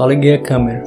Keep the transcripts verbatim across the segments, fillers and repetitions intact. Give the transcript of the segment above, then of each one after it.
Só liguei a câmera.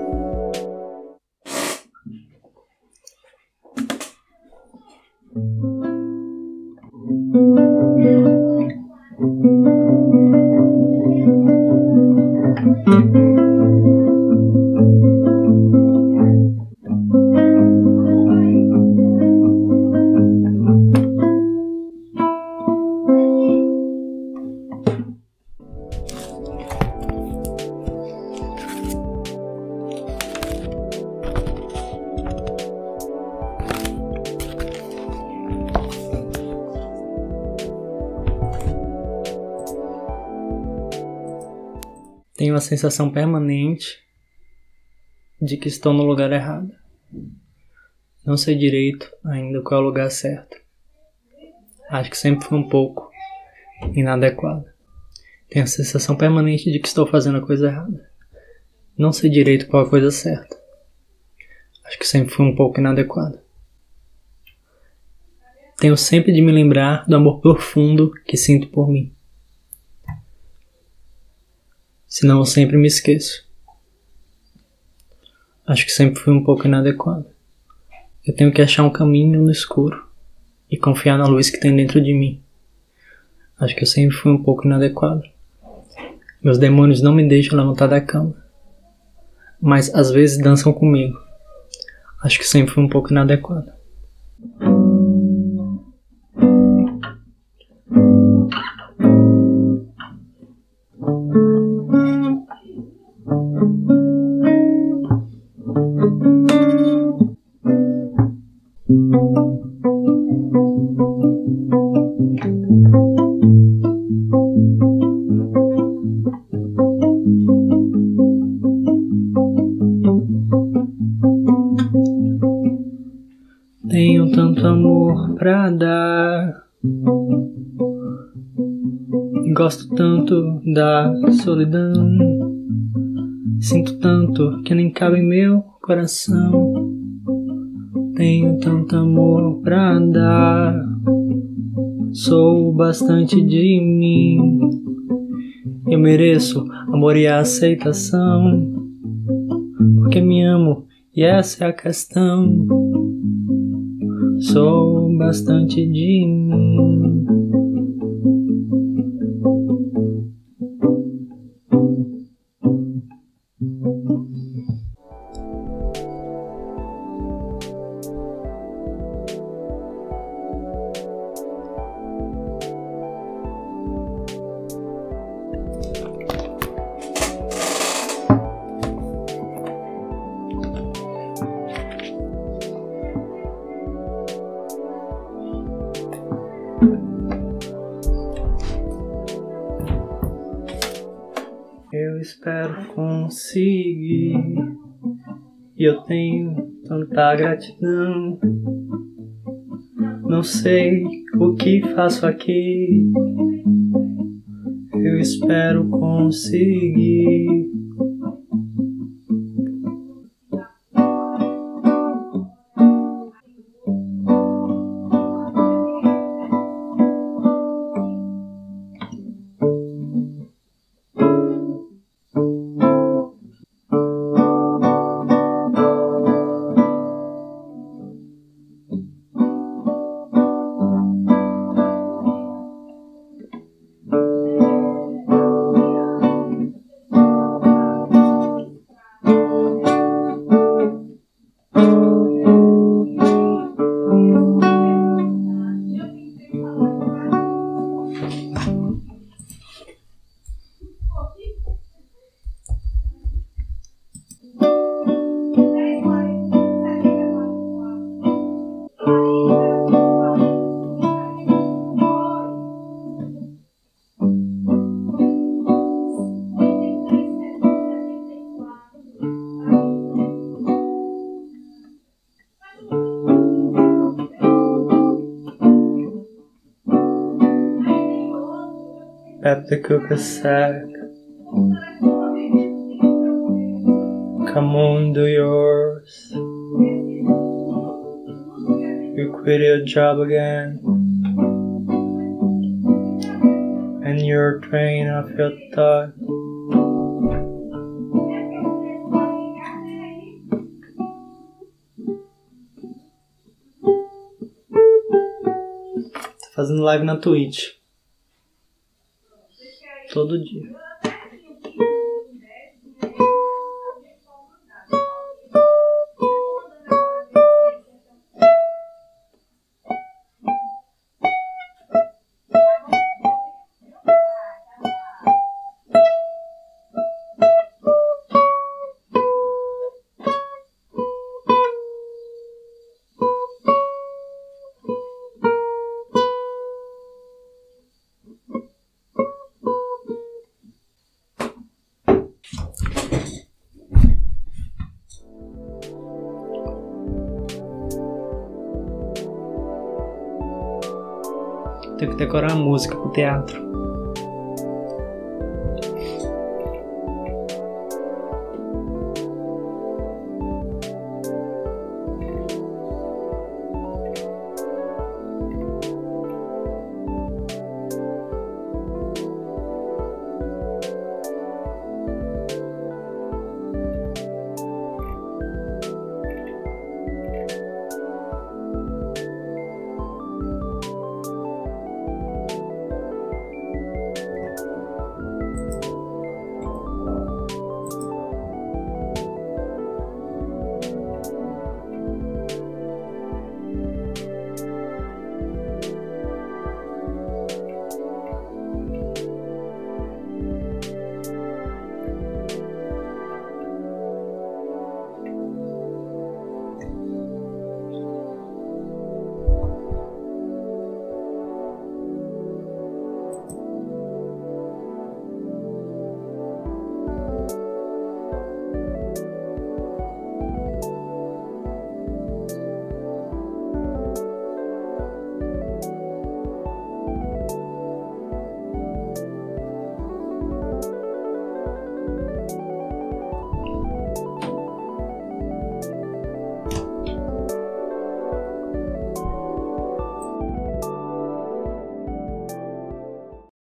Tenho a sensação permanente de que estou no lugar errado. Não sei direito ainda qual é o lugar certo. Acho que sempre fui um pouco inadequado. Tenho a sensação permanente de que estou fazendo a coisa errada. Não sei direito qual é a coisa certa. Acho que sempre fui um pouco inadequado. Tenho sempre de me lembrar do amor profundo que sinto por mim. Senão eu sempre me esqueço. Acho que sempre fui um pouco inadequado. Eu tenho que achar um caminho no escuro e confiar na luz que tem dentro de mim. Acho que eu sempre fui um pouco inadequado. Meus demônios não me deixam levantar da cama, mas às vezes dançam comigo. Acho que sempre fui um pouco inadequado. Tenho tanto amor pra dar e gosto tanto da solidão. Sinto tanto que nem cabe em meu coração. Tenho tanto amor pra dar. Sou bastante de mim. Eu mereço amor e aceitação, porque me amo e essa é a questão. Sou bastante de mim. Eu espero conseguir, e eu tenho tanta gratidão. Não sei o que faço aqui, eu espero conseguir. At the cookie sack, come on, do yours. You quit your job again, and your train of your thought fazendo live na Twitch. Todo dia. Tenho que decorar a música pro teatro.